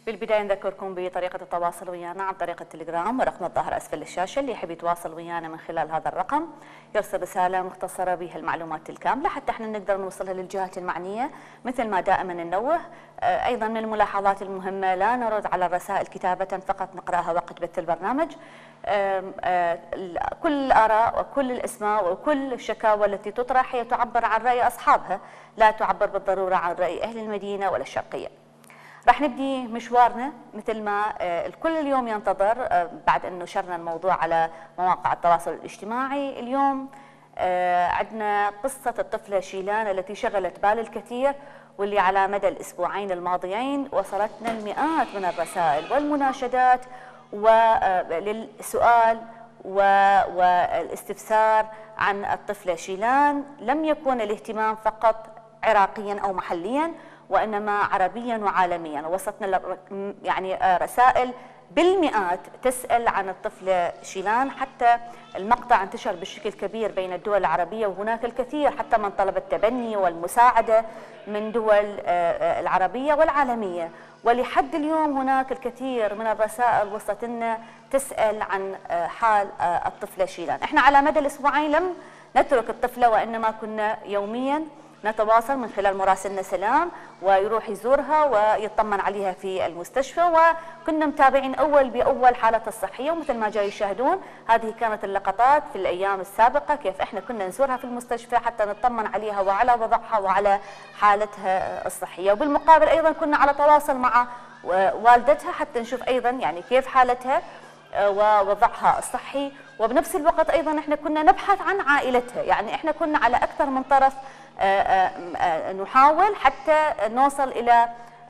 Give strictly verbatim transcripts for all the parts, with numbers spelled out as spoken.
بالبداية نذكركم بطريقة التواصل ويانا عن طريق التليجرام ورقم الظاهر أسفل الشاشة. اللي يحب يتواصل ويانا من خلال هذا الرقم يرسل رسالة مختصرة بها المعلومات الكاملة حتى احنا نقدر نوصلها للجهات المعنية. مثل ما دائما ننوه، أيضا من الملاحظات المهمة لا نرد على الرسائل كتابة، فقط نقرأها وقت بث البرنامج. كل الآراء وكل الأسماء وكل الشكاوى التي تطرح هي تعبر عن رأي أصحابها، لا تعبر بالضرورة عن رأي أهل المدينة ولا الشرقية. راح نبدي مشوارنا مثل ما الكل اليوم ينتظر بعد أن نشرنا الموضوع على مواقع التواصل الاجتماعي. اليوم عندنا قصة الطفلة شيلان التي شغلت بال الكثير، واللي على مدى الأسبوعين الماضيين وصلتنا المئات من الرسائل والمناشدات وللسؤال والاستفسار عن الطفلة شيلان. لم يكن الاهتمام فقط عراقيا أو محليا، وإنما عربيا وعالميا. وصلتنا يعني رسائل بالمئات تسأل عن الطفلة شيلان، حتى المقطع انتشر بشكل كبير بين الدول العربية، وهناك الكثير حتى من طلب التبني والمساعدة من دول العربية والعالمية. ولحد اليوم هناك الكثير من الرسائل وصلت لنا تسأل عن حال الطفلة شيلان. احنا على مدى الأسبوعين لم نترك الطفلة، وإنما كنا يوميا نتواصل من خلال مراسلنا سلام، ويروح يزورها ويطمن عليها في المستشفى، وكنا متابعين أول بأول حالتها الصحية. ومثل ما جاي يشاهدون هذه كانت اللقطات في الأيام السابقة، كيف إحنا كنا نزورها في المستشفى حتى نطمن عليها وعلى وضعها وعلى حالتها الصحية. وبالمقابل أيضا كنا على تواصل مع والدتها حتى نشوف أيضا يعني كيف حالتها ووضعها الصحي. وبنفس الوقت أيضا إحنا كنا نبحث عن عائلتها، يعني إحنا كنا على أكثر من طرف نحاول حتى نوصل إلى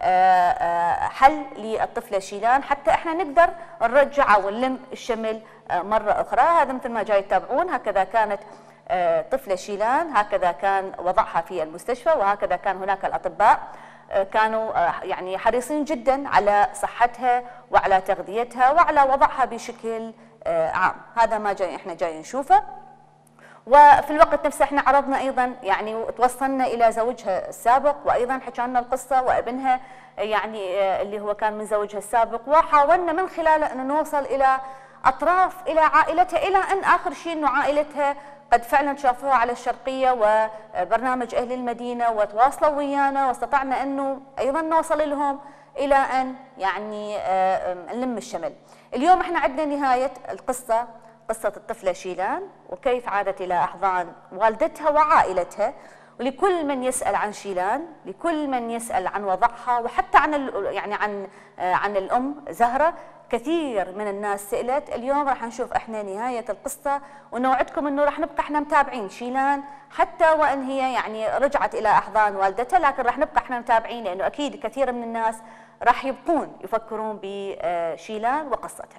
حل للطفلة شيلان، حتى احنا نقدر نرجع ونلم الشمل مرة أخرى. هذا مثل ما جاي تتابعون، هكذا كانت طفلة شيلان، هكذا كان وضعها في المستشفى، وهكذا كان هناك الأطباء كانوا يعني حريصين جدا على صحتها وعلى تغذيتها وعلى وضعها بشكل عام. هذا ما جاي احنا جاي نشوفه. وفي الوقت نفسه احنا عرضنا ايضا يعني توصلنا الى زوجها السابق، وايضا حكى لنا القصه وابنها يعني اللي هو كان من زوجها السابق، وحاولنا من خلاله ان نوصل الى اطراف الى عائلتها، الى ان اخر شيء انه عائلتها قد فعلا شافوها على الشرقيه وبرنامج اهل المدينه وتواصلوا ويانا، واستطعنا انه ايضا نوصل لهم الى ان يعني نلم الشمل. اليوم احنا عندنا نهايه القصه، قصة الطفلة شيلان، وكيف عادت إلى أحضان والدتها وعائلتها. ولكل من يسأل عن شيلان، لكل من يسأل عن وضعها، وحتى عن يعني عن عن الأم زهرة، كثير من الناس سألت. اليوم راح نشوف احنا نهاية القصة، ونوعدكم انه راح نبقى احنا متابعين شيلان حتى وان هي يعني رجعت إلى أحضان والدتها، لكن راح نبقى احنا متابعين، لأنه أكيد كثير من الناس راح يبقون يفكرون بشيلان وقصتها.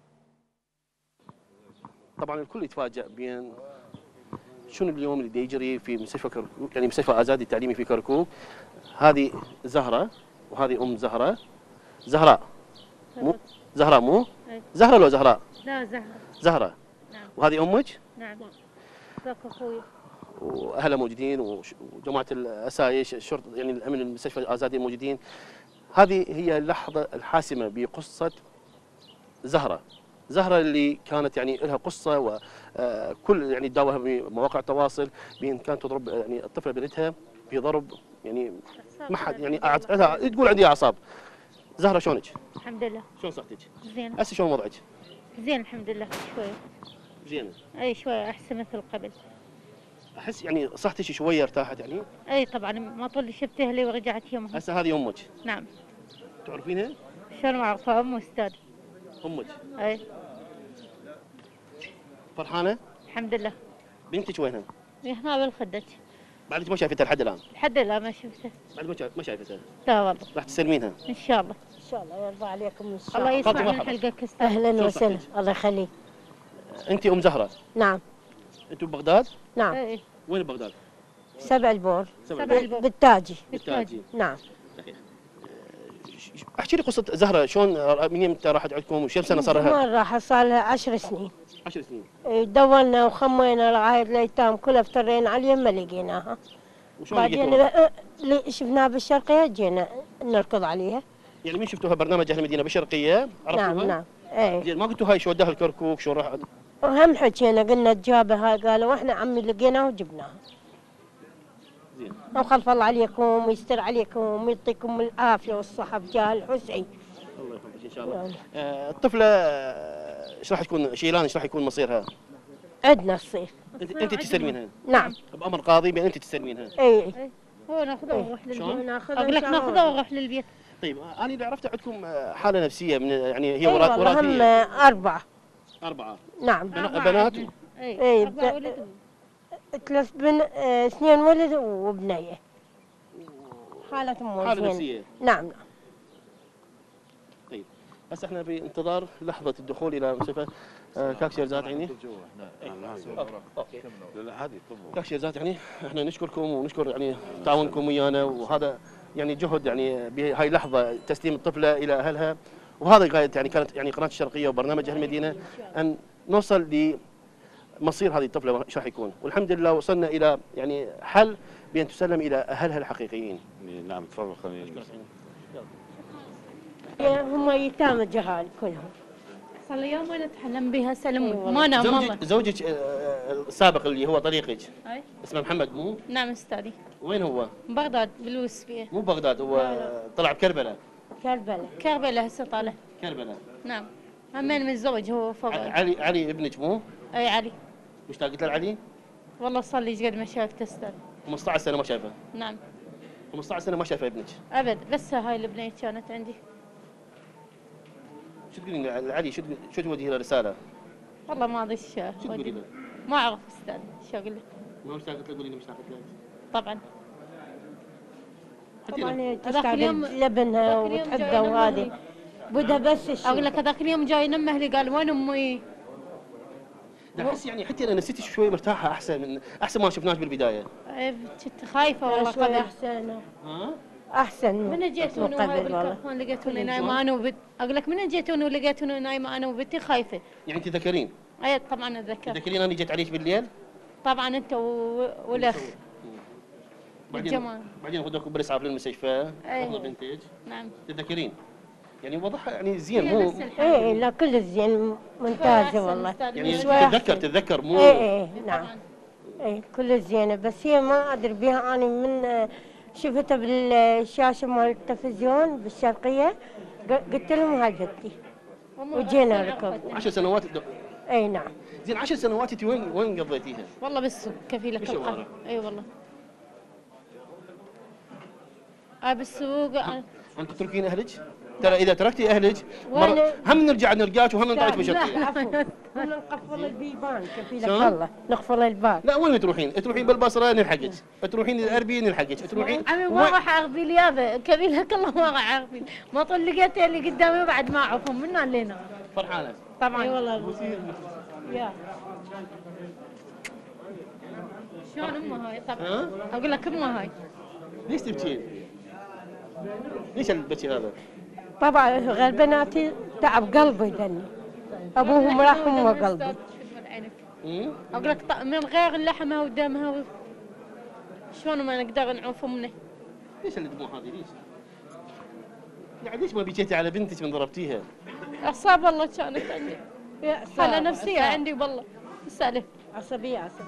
طبعا الكل يتفاجأ بين شنو اليوم اللي يجري في مستشفى كركوك، يعني مستشفى آزادي التعليمي في كركوك. هذه زهرة وهذه أم زهرة، زهراء مو زهراء مو زهرة لو زهراء؟ لا زهرة. زهرة. نعم. وهذه أمك؟ نعم. ذاك أخوي. وأهلها موجودين وجماعة الأسايش الشرطة يعني الأمن المستشفى الآزادي موجودين. هذه هي اللحظة الحاسمة بقصة زهرة. زهرة اللي كانت يعني لها قصة، وكل يعني تداولها بمواقع التواصل بإن كانت تضرب يعني الطفلة بنتها بضرب يعني ما حد يعني تقول عندي أعصاب. زهرة شلونك؟ الحمد لله. شلون صحتك؟ زين. هسه شلون وضعك؟ زين الحمد لله شوية. زينة؟ أي شوية أحسن مثل قبل. أحس يعني صحتك شوية ارتاحت يعني؟ أي طبعا، ما طول شفت أهلي ورجعت يومها. هسه هذه أمك؟ نعم. تعرفينها؟ شلون ما أعرفها؟ أم أستاذ. أمك؟ أي. فرحانة؟ الحمد لله. بنتك وينها؟ هنا بالخدة. بعدك ما شايفتها لحد الآن؟ لحد الآن ما شفتها. بعد ما شايفتها؟ لا والله. راح تسلمينها؟ إن شاء الله. ان شاء الله يرضى عليكم ان شاء الله الله. يسمع من حلقك استاذ. اهلا وسهلا، الله يخليك. انت ام زهره؟ نعم. انتم ببغداد؟ نعم. ايه. وين ببغداد؟ سبع البور. سبع البور. بالتاجي. بالتاجي. نعم. احكي لي قصه زهره، شلون من يمتى راحت عندكم وشم سنه صار لها؟ ما راح صار لها عشر سنين. عشر سنين. دورنا وخمينا رعاية الأيتام كلها افترينا عليها ما لقيناها. وشلون بعدين شفناها بالشرقية جينا نركض عليها يعني من شفتوها برنامج اهل المدينه بالشرقيه عرفتوها؟ نعم نعم اي. زين ما قلتوا هاي شو وداها الكركوك شو راح؟ وهم حكينا قلنا تجابه هاي، قالوا احنا عمي لقيناها وجبناها. زين. وخلف الله عليكم ويستر عليكم ويعطيكم العافيه والصحه بجاه الحسين. الله يحفظك ان شاء الله. آه الطفله آه، ايش راح تكون شيلان ايش راح يكون مصيرها؟ عندنا الصيف. انت انت تستلمينها؟ نعم. بامر قاضي بان انت تستلمينها. اي. هو ناخذه ونروح شلون؟ للبيت. ناخذها اقول لك إن شاء الله. ناخذه ونروح للبيت. طيب انا اللي عرفت عندكم آه، حاله نفسيه من يعني هي اي وراث والله هم وراثيه. اربعه. اربعه. نعم. بنا- بنات. اي إيه، أربعة ب- ولد. ثلاث بن آه، اثنين ولد وبنيه. حالتهم مو حاله زين. نفسيه. نعم نعم. طيب هسه احنا بانتظار لحظه الدخول الى مستشفى آه، كاك شيرزاد عيني. اوكي. لا هذه طب كاك شيرزاد يعني احنا نشكركم ونشكر يعني تعاونكم ويانا، وهذا يعني جهد يعني بهاي اللحظه تسليم الطفله الى اهلها، وهذا غايه يعني كانت يعني قناه الشرقيه وبرنامج اهل المدينه ان نوصل لمصير هذه الطفله ايش راح يكون، والحمد لله وصلنا الى يعني حل بان تسلم الى اهلها الحقيقيين. نعم تفضل خليني هم يتامى جهال كلهم. صار لي يوم وانا اتحلم بها إي سلمون والله. ما نام والله. زوجك زوجك آه، السابق اللي هو طريقك أي. اسمه محمد مو؟ نعم استاذي. وين هو؟ بغداد بالوسفيه. مو بغداد هو طلع بكربلاء. كربلاء. كربلاء هسه طالع. كربلاء. نعم. همين متزوج هو فوق. ع- علي علي ابنك مو؟ اي علي. مشتاقة له علي؟ والله صار لي ايش قد ما شافته استاذ. خمسة عشر سنة ما شايفه. نعم. خمسة عشر سنة ما شايفه ابنك. ابد بس هاي البنيه كانت عندي. شو تقولين لعلي شو تقول- شو توجهي له رسالة؟ والله ما ادري شو تقولي له؟ ما اعرف استاذ شو اقول له. ما مشتاقة له قولي له مشتاقة له. طبعا. حكي طبعا له. هي هذاك تستعمل اليوم- لبنها هذاك اليوم وتحبها جاي وهذه نمه بدها بس الشيء. اقول لك هذاك اليوم جاي نمه لي قال وين امي؟ لا احس يعني حتى انا نفسيتي شوي مرتاحة احسن من احسن ما شفناش بالبداية. إيه، كنت خايفه والله شوي قبل. احسن ها؟ احسن من جيتوني وهاي قبل والله. بالكرفان لقيتوني نايمه انا وبنت اقول لك من جيتوني ولقيتوني نايمه انا وبنتي خايفه. يعني تذكرين؟ اي طبعا اتذكر. تذكرين انا جيت عليك بالليل؟ طبعا انت و- والاخ. بعدين والجمال. بعدين خذوكم بالاسعاف للمستشفى. أي. اخذوا بنتك. نعم. تتذكرين؟ يعني وضحها يعني زين هي مو بس الحمد ايه لله. لا كل زين أحسن ممتازه والله. أستاذ. يعني شوي تتذكر أحسن. تتذكر مو ايه ايه نعم. طبعاً. ايه كل زينه، بس هي ما ادري بها انا من آه، شفتها بالشاشه مال التلفزيون بالشرقيه، ق- قلت لهم هاي جدتي هم وجينا أحسن ركض. عرفت. عشر سنوات اي نعم. زين عشر سنوات انت وين وين قضيتيها؟ والله بالسوق كفيلك بالشوارع. القهوه. اي والله. اي بالسوق. أنا- انت تتركين اهلك؟ ترى اذا تركتي اهلك وين- مرة هم نرجع نلقاك وهم نطلعك لا بشرطيه. عفوا كنا نقفل البيبان كفيلك شلون؟ الله نقفل الباب. لا وين تروحين؟ تروحين بالبصره نلحقك، تروحين الاربيل نلحقك، تروحين عمي ما وين- راح اغبي لي هذا كفيلك الله ما راح اغبي. ما طل لقيت اللي قدامي بعد ما اعرفهم من لنا. فرحانه. طبعا. اي والله يا شلون امها هاي طبعا. ها؟ اقول لك امها هاي. ليش تبكين؟ ليش البكي هذا؟ طبعا غير بناتي تعب قلبي دني، ابوهم راح هم قلبي. امم اقول لك ط- من غير لحمها ودمها و... شلون ما نقدر نعوف منه. ليش الدموع هذه ليش؟ يعني ليش ما بكيتي على بنتك من ضربتيها؟ اعصاب والله كانت عندي. يا حالة ساتر، نفسية ساتر. عندي والله. سالف. عصبيه عصبيه.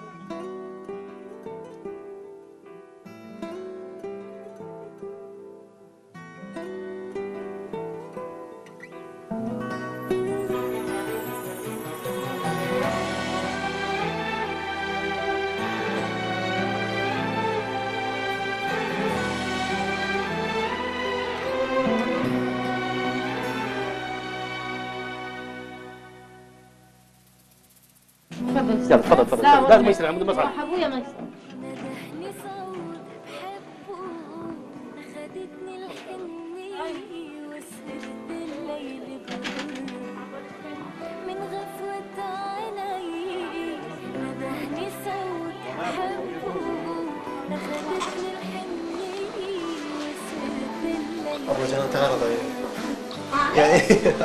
تفضل. يلا تفضل تفضل لا لازم يصير عمود المصعد. راح ابويا ما يصير. ندهني صوت بحبه أخدتني الحنية وسهرت الليل بغير من غفوة عيني. ندهني صوت بحبه أخدتني الحنية وسهرت الليل أبو جنان تعرض يعني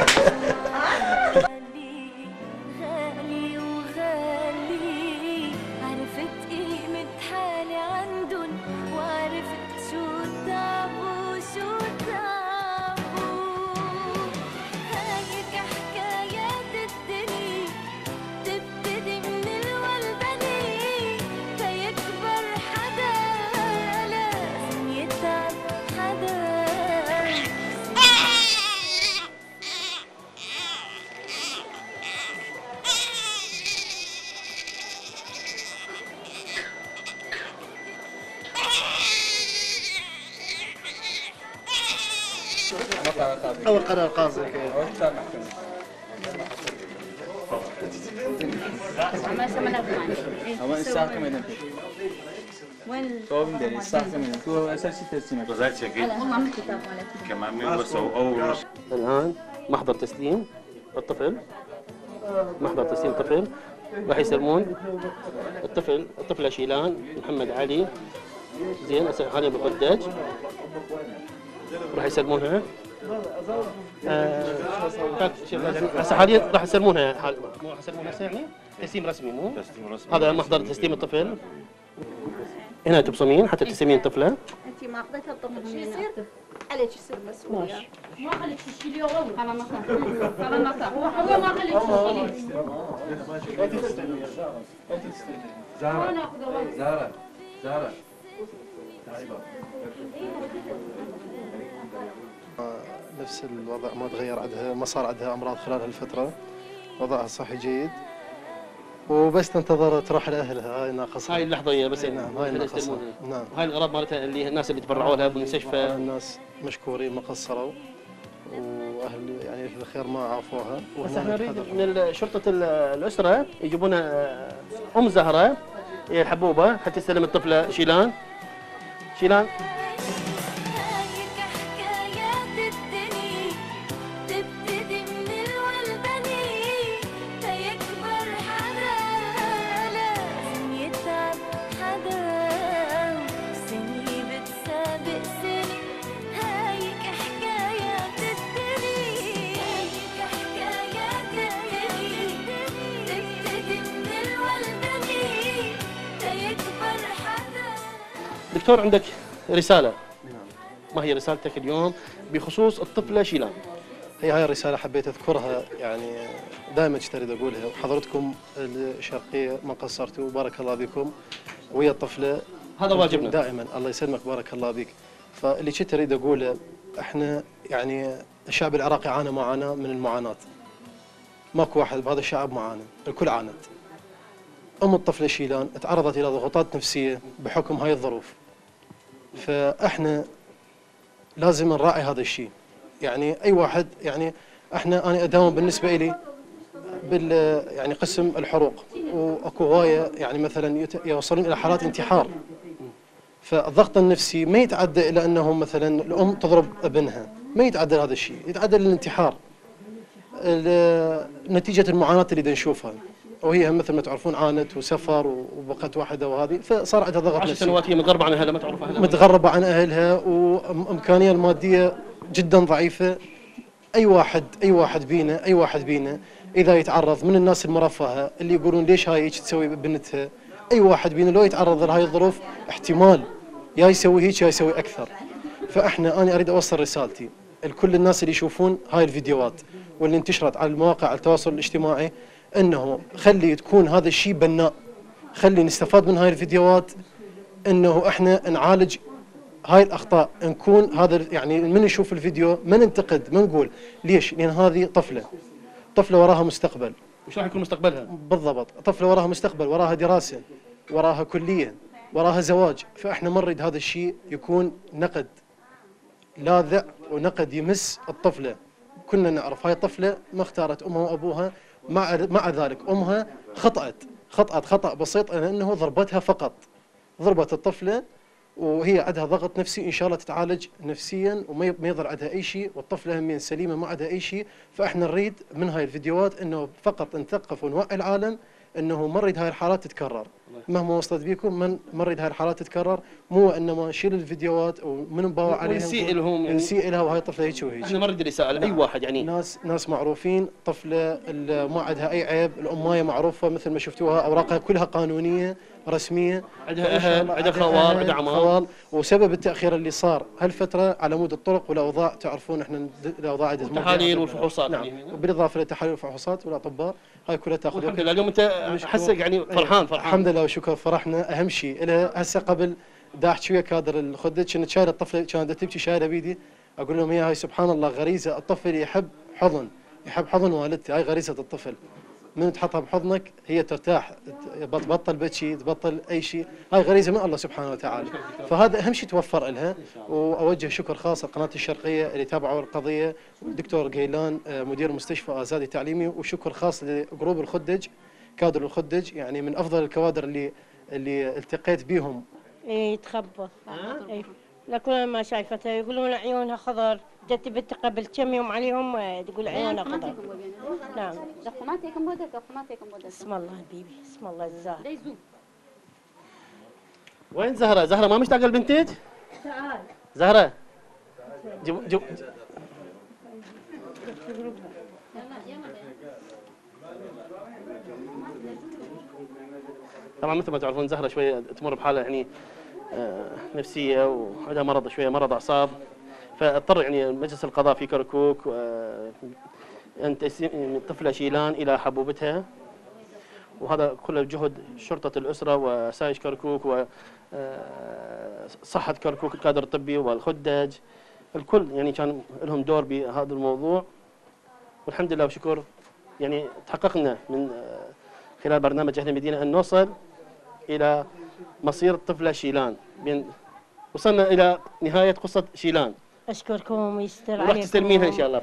غالي وغالي. عرفت قيمة حالي عندن وعرفت شو تعب وشو تعبوا. اول قناه القاضي وين توم داري الساعة كمان تو أساسي تسليمك وزارة شقيق كمان من بس أول الآن محضر تسليم الطفل، محضر تسليم الطفل. راح يسلمون الطفل، الطفلة شيلان محمد علي زين حاليا بالقداج، راح يسلمونها. آه، هسه حاليا راح يسلمونها، حال مو راح يسلمونها هسه يعني تسليم رسمي مو؟ تسليم رسمي. هذا محضر تسليم الطفل. هنا تبصمين حتى تسلمين الطفلة. انت ما اخذتها الطفل شو يصير؟ عليك يصير بس ماشي ما خليك تشيلي اول انا ما صار انا ما صار هو ما خليك تشيلي زهرة زهرة زهرة نفس الوضع ما تغير عندها، ما صار عندها امراض خلال هالفتره، وضعها صحي جيد وبس تنتظر تروح لاهلها. هاي ناقصه، هاي اللحظة بس. نعم هاي ناقصه. نعم هاي الغرض مالتها اللي الناس اللي تبرعوا لها بالمستشفى. الناس مشكورين ما قصروا، واهل يعني في الخير ما عافوها. بس احنا نريد من شرطة الأسرة يجيبون أم زهرة هي الحبوبة حتى تستلم الطفلة شيلان. شيلان دكتور عندك رسالة، ما هي رسالتك اليوم بخصوص الطفلة شيلان؟ هي هاي الرسالة حبيت أذكرها، يعني دائما اشتريد أقولها، وحضرتكم الشرقية ما قصرتوا وبارك الله بكم ويا الطفلة. هذا واجبنا دائما. الله يسلمك بارك الله بك. فاللي كنت أريد أقوله، احنا يعني الشعب العراقي عانى معاناة من المعاناة، ماكو واحد بهذا الشعب معاناة، الكل عانت. أم الطفلة شيلان تعرضت إلى ضغوطات نفسية بحكم هاي الظروف، فاحنا لازم نراعي هذا الشيء. يعني اي واحد، يعني احنا انا اداوم بالنسبه لي بال يعني قسم الحروق، واكو هوايه يعني مثلا يوصلون الى حالات انتحار. فالضغط النفسي ما يتعدى الى انه مثلا الام تضرب ابنها، ما يتعدى هذا الشيء، يتعدى للانتحار نتيجه المعاناه اللي نشوفها. وهي مثل ما تعرفون عانت وسفر وبقت واحدة وهذه، فصار عندها ضغط نفسي. عشر سنوات هي متغربة عن أهلها، ما تعرف أهلها، متغربة عن أهلها، وإمكانية المادية جدا ضعيفة. أي واحد أي واحد بينا أي واحد بينا إذا يتعرض من الناس المرفهة اللي يقولون ليش هاي هيك تسوي ببنتها، أي واحد بينا لو يتعرض لهاي الظروف احتمال يا يسوي هيك يا يسوي أكثر. فإحنا أنا أريد أوصل رسالتي لكل الناس اللي يشوفون هاي الفيديوهات واللي انتشرت على المواقع التواصل الاجتماعي، انه خلي تكون هذا الشيء بناء، خلي نستفاد من هاي الفيديوهات، انه احنا نعالج هاي الاخطاء، نكون هذا يعني من نشوف الفيديو ما ننتقد، ما نقول ليش، لان هذه طفله، طفله وراها مستقبل. وش راح يكون مستقبلها؟ بالضبط، طفله وراها مستقبل، وراها دراسه، وراها كليه، وراها زواج. فاحنا ما نريد هذا الشيء يكون نقد لاذع ونقد يمس الطفله. كنا نعرف هاي الطفله ما اختارت امها وابوها، مع مع ذلك امها خطأت خطأت خطأ بسيط، لانه ضربتها فقط، ضربت الطفله وهي عندها ضغط نفسي، ان شاء الله تتعالج نفسيا وما يظهر عندها اي شيء، والطفله همين سليمه ما عندها اي شيء. فاحنا نريد من هاي الفيديوهات انه فقط نثقف ونوعي العالم انه ما نريد هاي الحالات تتكرر، مهما وصلت بيكم من ما نريد هاي الحالات تتكرر، مو انما نشيل الفيديوهات ومن نباوع عليها ونسيء لهم، يعني نسيء لها وهاي الطفله هيك وهيك. احنا ما نريد رساله اي واحد، يعني ناس ناس معروفين، طفله ما عندها اي عيب، الامايه معروفه مثل ما شفتوها، اوراقها كلها قانونيه رسميه، عندها اهل، عندها خوال، عندها عمال. وسبب التاخير اللي صار هالفتره على مود الطرق والاوضاع، تعرفون احنا الاوضاع التحاليل والفحوصات، نعم، وبالاضافه للتحاليل والفحوصات والاطباء، هاي كلها تاخذ. الحمد لله اليوم انت حسك يعني فرحان فرحان. الحمد لله وشكر، فرحنا اهم شيء. لها هسه قبل دا احكي ويا كادر الخدة، كنت شايله الطفله كانت تبكي شايله بيدي، اقول لهم هي هاي سبحان الله غريزه الطفل، يحب حضن، يحب حضن والدته، هاي غريزه الطفل. من تحطها بحضنك هي ترتاح، تبطل بكي، تبطل اي شيء، هاي غريزه من الله سبحانه وتعالى. فهذا اهم شيء توفر لها. واوجه شكر خاص لقناه الشرقيه اللي تابعوا القضيه، والدكتور قيلان مدير مستشفى ازادي التعليمي، وشكر خاص لجروب الخدج، كادر الخدج، يعني من افضل الكوادر اللي اللي التقيت بهم. اي تخبى اي لكن ما شايفتها، يقولون عيونها خضر، جت بنت قبل كم يوم عليهم تقول عيونها خضر. نعم. اسم الله حبيبي، اسم الله الزاهد. وين زهره؟ زهره ما مشتاقه لبنتك؟ تعال زهره جب جب طبعا مثل ما تعرفون زهره شويه تمر بحاله يعني آه نفسيه، وعندها مرض شويه مرض اعصاب، فاضطر يعني مجلس القضاء في كركوك آه ان تسليم طفله شيلان الى حبوبتها، وهذا كله بجهد شرطه الاسره وسايش كركوك وصحه كركوك الكادر الطبي والخدج، الكل يعني كان لهم دور بهذا الموضوع. والحمد لله وشكر يعني تحققنا من خلال برنامج أهل المدينة أن نوصل إلى مصير الطفلة شيلان، بين وصلنا إلى نهاية قصة شيلان. أشكركم ويستر عليكم. وراح تستلمينها إن شاء الله.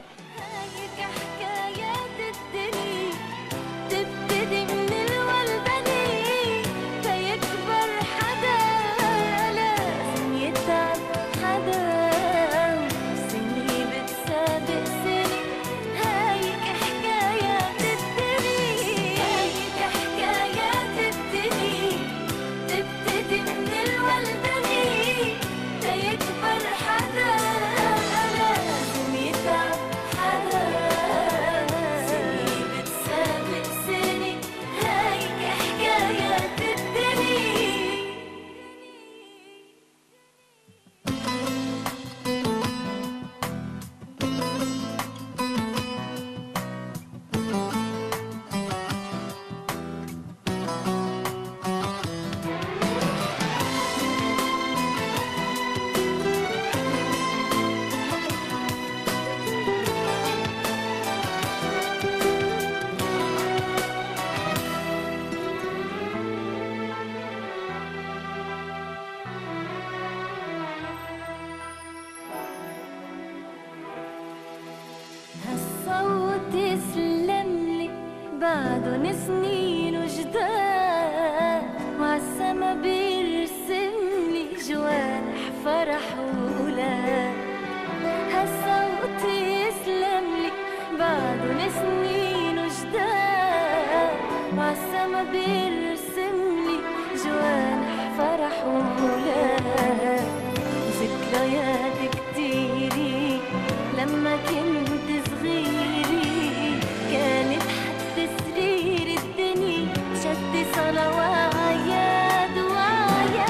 بعدن سنين وجداد وعالسما بيرسملي جوانح فرح وولاد. هالصوت يسلملي بعدن سنين وجداد وعالسما بيرسملي جوانح فرح وولاد. ذكريات كتيري لما كنت صغيري كانت تسرير الدنيا شد صلوات وعياد.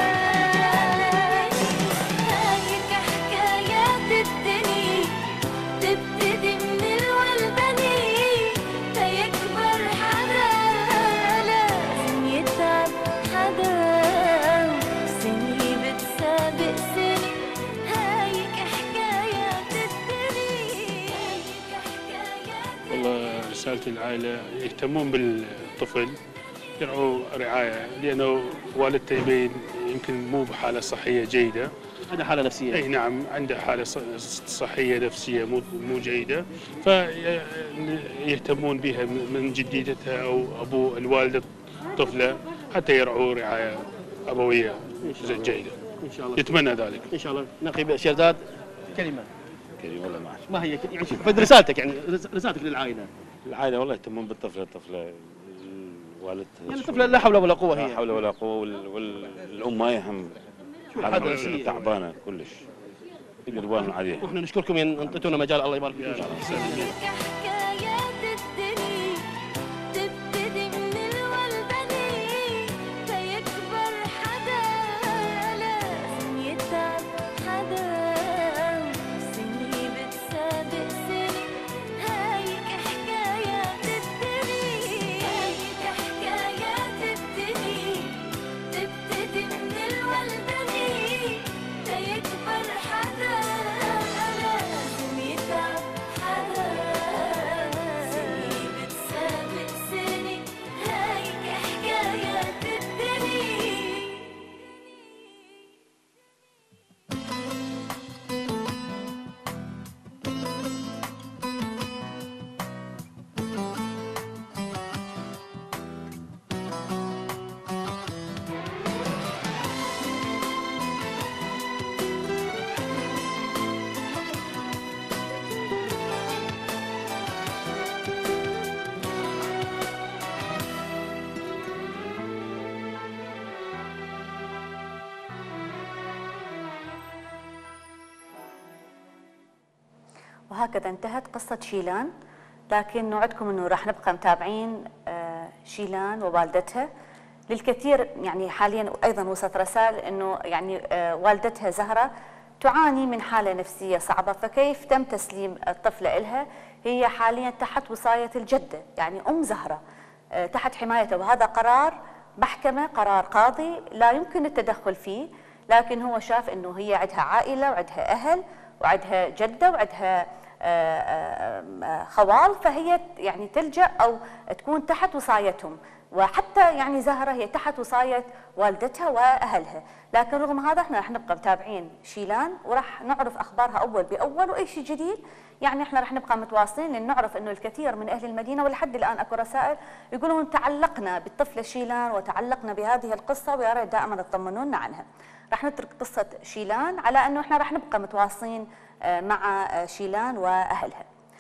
هايك حكايات الدنيا تبتدي من الولداني تيكبر حدا لازم يتعب حدا سني بتسابق سني. هايك حكايات الدنيا هايك حكايات. والله رسالة العائلة يهتمون بالطفل، يرعوا رعاية، لأنه والدته يبين يمكن مو بحالة صحية جيدة. عنده حالة نفسية. أي نعم عنده حالة صحية نفسية مو مو جيدة، فيهتمون بها من جديدتها أو أبو الوالدة الطفلة حتى يرعوا رعاية أبوية جيدة. إن شاء الله. يتمنى ذلك. إن شاء الله. نقيب شيرزاد كلمة. كلمة والله ما أعرف. ما هي يعني فد رسالتك يعني رسالتك للعائلة. العائلة والله يهتمون بالطفلة، الطفلة الوالد يعني الطفلة لا حول ولا قوة هي. لا حول ولا قوة، والأم ما يهم حالها تعبانة كلش. يقربون عليها. واحنا نشكركم ان انطيتونا مجال، الله يبارك فيكم. يكبر حدا لازم يتعب حدا وهكذا انتهت قصة شيلان. لكن نوعدكم أنه راح نبقى متابعين شيلان ووالدتها. للكثير يعني حاليا أيضا وصلت رسائل أنه يعني والدتها زهرة تعاني من حالة نفسية صعبة، فكيف تم تسليم الطفلة إلها؟ هي حاليا تحت وصاية الجدة، يعني أم زهرة تحت حمايته، وهذا قرار محكمة، قرار قاضي لا يمكن التدخل فيه. لكن هو شاف أنه هي عندها عائلة وعندها أهل وعندها جدة وعندها خوال، فهي يعني تلجأ أو تكون تحت وصايتهم. وحتى يعني زهرة هي تحت وصاية والدتها وأهلها. لكن رغم هذا احنا راح نبقى متابعين شيلان وراح نعرف أخبارها أول بأول، وأي شيء جديد يعني احنا راح نبقى متواصلين، لأن نعرف أنه الكثير من أهل المدينة ولحد الآن أكو رسائل يقولون تعلقنا بالطفلة شيلان وتعلقنا بهذه القصة، ويا ريت دائما تطمنونا عنها. راح نترك قصة شيلان على أنه احنا راح نبقى متواصلين مع شيلان وأهلها.